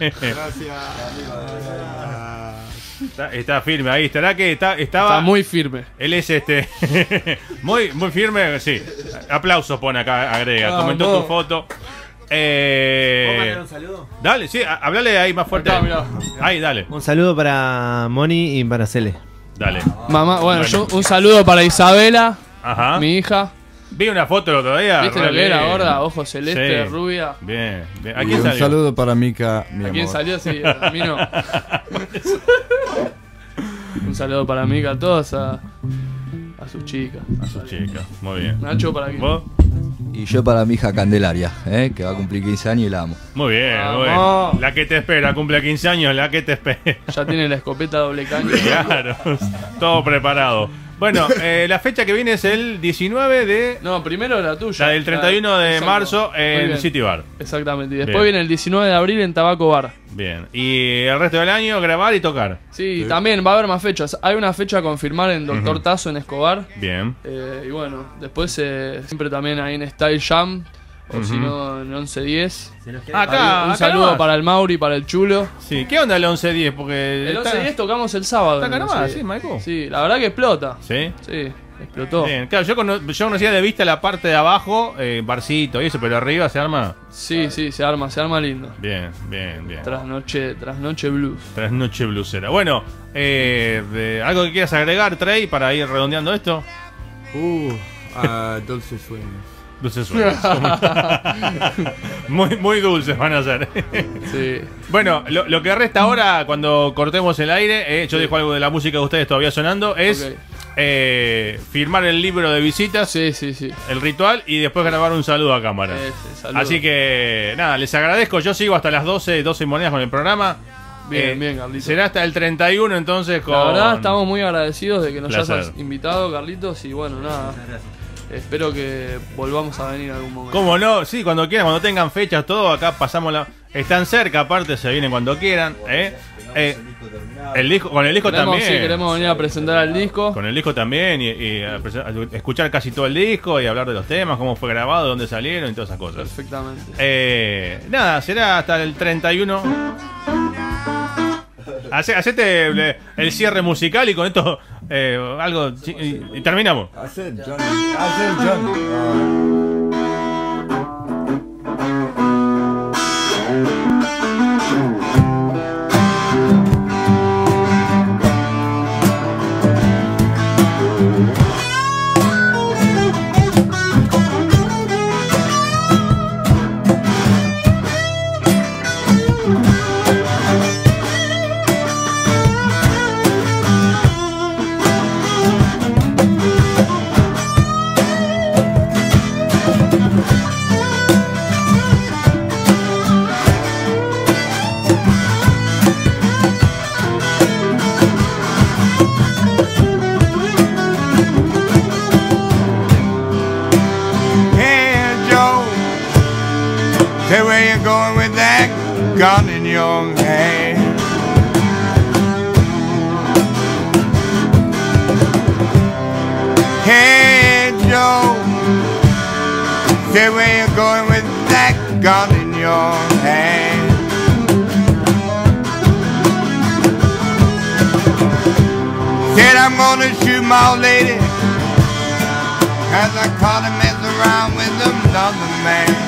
Está, está firme ahí, estará que está, estaba... Está muy firme. Él es este muy muy firme, sí. Aplausos pone acá, agrega. Ah, Comentó vos. tu foto. ¿Puedo Eh, mandar un saludo? dale, sí, ha- hablale ahí más fuerte. Acá, mirá. Ahí, dale. Un saludo para Moni y para Cele. Dale. Mamá, bueno, Bueno. yo un saludo para Isabela, Ajá. mi hija. Vi una foto el otro día. ¿Viste re lo que era, lindo. gorda? Ojos celeste, Sí. rubia. Bien, bien. ¿A Y quién un salió? saludo para Mika, mi ¿A quién amor. salió? Sí, a mí no. Un saludo para mí, a todos, a, a sus chicas. A su chica. Muy bien. Nacho, ¿para quién? ¿Vos? Y yo para mi hija Candelaria, ¿eh? Que va a cumplir quince años y la amo. Muy bien, muy bien. Vamos. La que te espera, cumple quince años, la que te espera. Ya tiene la escopeta doble caño. Claro, todo preparado. Bueno, eh, la fecha que viene es el diecinueve de... No, primero la tuya. La del treinta y uno de Exacto. marzo Muy en bien. City Bar. Exactamente. Y Bien. después viene el diecinueve de abril en Tabaco Bar. Bien. Y el resto del año grabar y tocar. Sí, también va a haber más fechas. Hay una fecha a confirmar en Doctor Ujú. Tazo en Escobar. Bien. Eh, y bueno, después eh, siempre también ahí en Style Jam. O Ujú. si no, en once diez. Se nos queda Acá, Ahí, un acá saludo nomás. para el Mauri, para el Chulo. Sí. ¿Qué onda el once diez? Porque El está- once diez tocamos el sábado. Está acá en el nomás, once diez. sí, Michael. Sí, la verdad que explota. ¿Sí? Sí, explotó. Bien. Claro, yo, cono- yo conocía de vista la parte de abajo, eh, barcito y eso, pero arriba se arma. Sí, sí, se arma, se arma lindo. Bien, bien, bien. Trasnoche, trasnoche blues. Tras noche blusera. Bueno, eh, de- ¿algo que quieras agregar, Trey, para ir redondeando esto? Uh, ah, dulces sueños. Dulces sueños. muy, muy dulces van a ser. Sí. Bueno, lo, lo que resta ahora, cuando cortemos el aire, eh, yo dejo algo de la música de ustedes todavía sonando, es Ok. eh, firmar el libro de visitas, Sí, sí, sí. el ritual, y después grabar un saludo a cámara. Ese, saludo. Así que, nada, les agradezco. Yo sigo hasta las doce, doce monedas con el programa. Bien, Eh, bien, Carlitos. Será hasta el treinta y uno entonces con... La verdad estamos muy agradecidos de que nos Placer. hayas invitado, Carlitos, y bueno, nada. Espero que volvamos a venir algún momento. ¿Cómo no? Sí, cuando quieran, cuando tengan fechas, todo, acá pasamos la... Están cerca, aparte, se vienen cuando quieran. ¿eh? Eh, el disco, con el disco Queremos, también. sí, queremos venir a presentar el disco. Con el disco también y, y a presen- a escuchar casi todo el disco y hablar de los temas, cómo fue grabado, dónde salieron y todas esas cosas. Perfectamente. Eh, nada, será hasta el treinta y uno. Hace- Hacete el, el cierre musical y con esto eh, algo chi- y, y terminamos. Hacer John. Hacer John. Hey, Joe, say where you going with that gun in your hand? Hey, Joe, Say where you going with that gun in your hand? Said I'm gonna shoot my old lady as I caught him messing around with another man.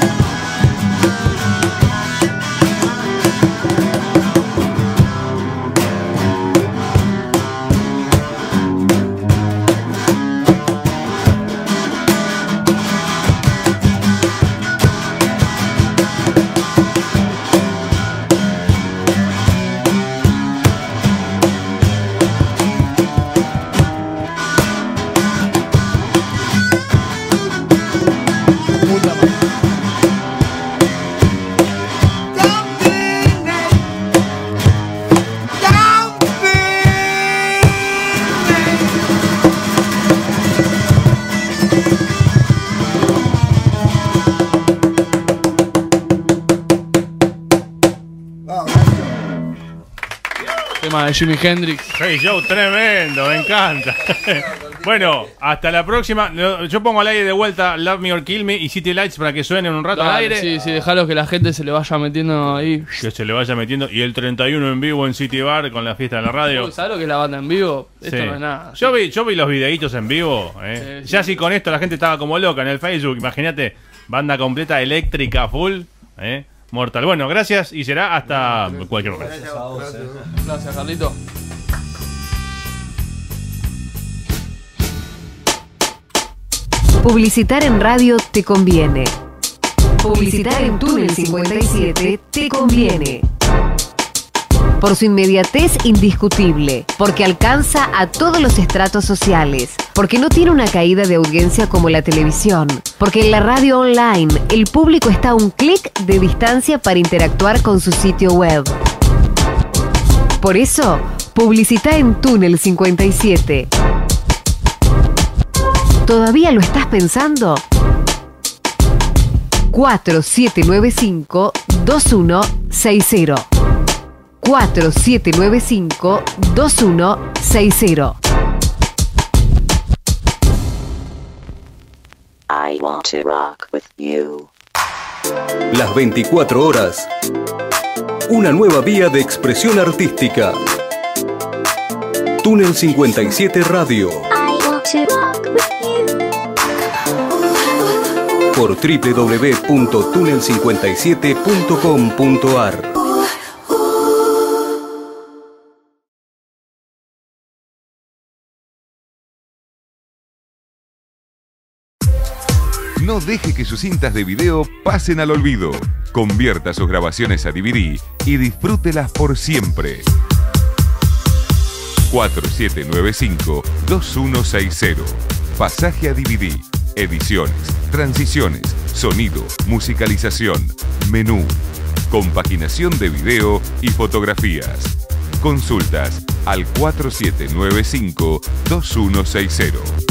De Jimi Hendrix. Hey Joe, tremendo, me encanta. Bueno, hasta la próxima. Yo pongo al aire de vuelta Love Me or Kill Me y City Lights para que suenen un rato Dale, al aire. Sí, sí, dejalo que la gente se le vaya metiendo ahí. Que se le vaya metiendo. Y el treinta y uno en vivo en City Bar con la fiesta de la radio. ¿Sabes lo que es la banda en vivo? Esto Sí. no es nada. Yo vi, yo vi los videitos en vivo. Eh. Sí, ya sí. si con esto la gente estaba como loca en el Facebook. Imagínate, banda completa eléctrica full. Eh. Mortal. Bueno, gracias y será hasta cualquier momento. Gracias a vos, eh. Gracias, Carlito. Publicitar en radio te conviene. Publicitar en Túnel cincuenta y siete te conviene. Por su inmediatez indiscutible, porque alcanza a todos los estratos sociales, porque no tiene una caída de audiencia como la televisión, porque en la radio online el público está a un clic de distancia para interactuar con su sitio web. Por eso, publicita en Túnel cincuenta y siete. ¿Todavía lo estás pensando? cuatro siete nueve cinco, dos uno seis cero. cuatro siete nueve cinco, dos uno seis cero. I want to rock with you. Las veinticuatro horas. Una nueva vía de expresión artística. Túnel cincuenta y siete Radio. I want to rock with you. Por doble u doble u doble u punto túnel cincuenta y siete punto com punto a r. No deje que sus cintas de video pasen al olvido. Convierta sus grabaciones a D V D y disfrútelas por siempre. cuatro siete nueve cinco, dos uno seis cero. Pasaje a D V D. Ediciones, transiciones, sonido, musicalización, menú, compaginación de video y fotografías. Consultas al cuatro siete nueve cinco, dos uno seis cero.